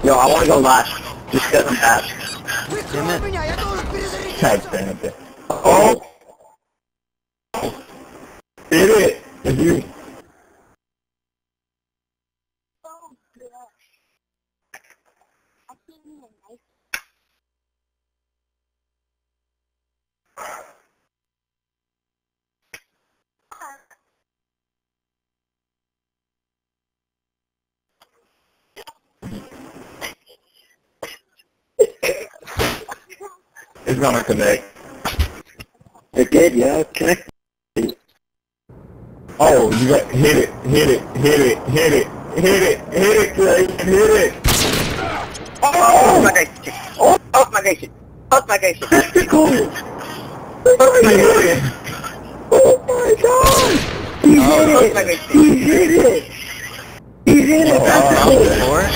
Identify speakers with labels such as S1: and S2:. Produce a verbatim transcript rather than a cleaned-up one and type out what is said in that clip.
S1: Yo, I want to go last. Just get them fast.
S2: Damn it.
S1: God damn it. Oh! Did it! Did you? It's gonna connect. It did, yeah, connect. Oh, you got hit it, hit it, hit it, hit it, hit it, hit it, Clay.